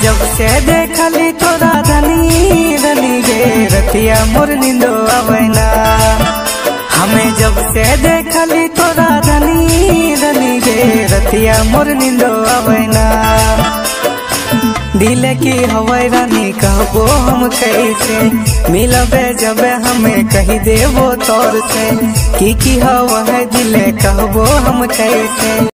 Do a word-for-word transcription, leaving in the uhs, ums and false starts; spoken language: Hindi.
जब से देखली तोरा धनी धनी गे रतिया मोर नींदो आवेना। हमें जब से देखली तोरा धनी धनी गे रतिया मोर नींदो आवेना। दिल की हवाई रानी कहबो हम कैसे मिलबे जब हमें कही देबो तौर से की की हवा है दिले कहबो हम कैसे।